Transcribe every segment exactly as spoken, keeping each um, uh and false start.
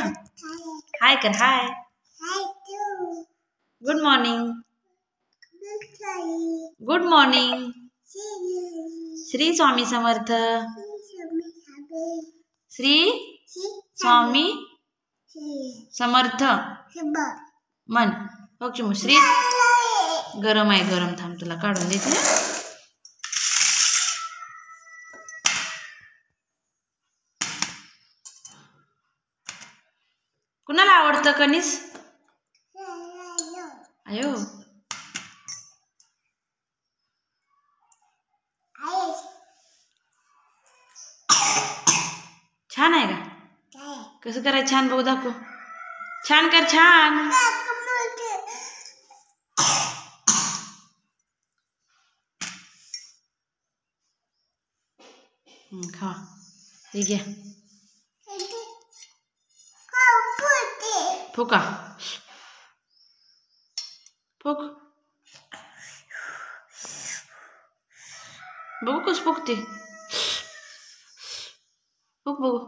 ना. हाय कर. Hi. Good morning. Good morning. Shri Swami Samarth. Shri Swami Samarth मन. बघ चिमू. श्री गरम आहे. गरम. थांब तुला काढून देते. कुणाला आवडतं कणीस? आयो. छान आहे का? कसं करायचं? छान बघू दाखव. छान कर. छान. खा. ठीक आहे. फुका. फुक. बघू कस फुकते. फुक बघू.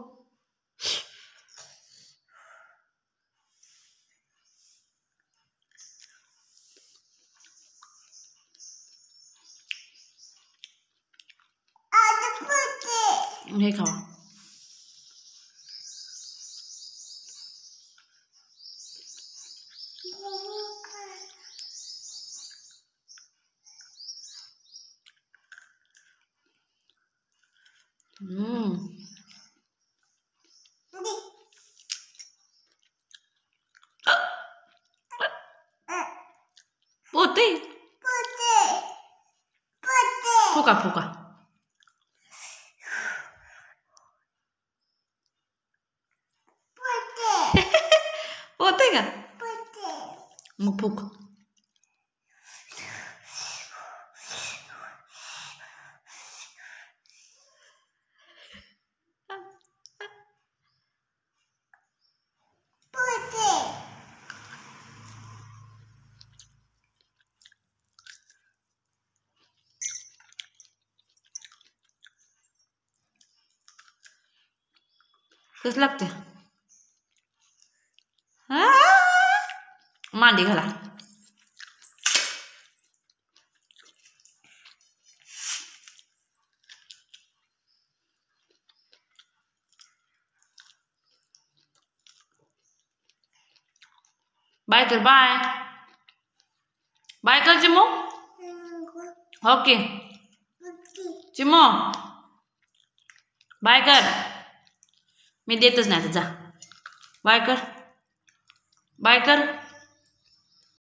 हे खावा. हम्म. पोते. फुका फुका. पोते का? मग फुक. कस लागते? मांडी घाला. बाय कर. बाय. बाय कर चिमू. ओके चिमू. बाय कर. मी देतच नाही. जा. बाय कर. बाय कर.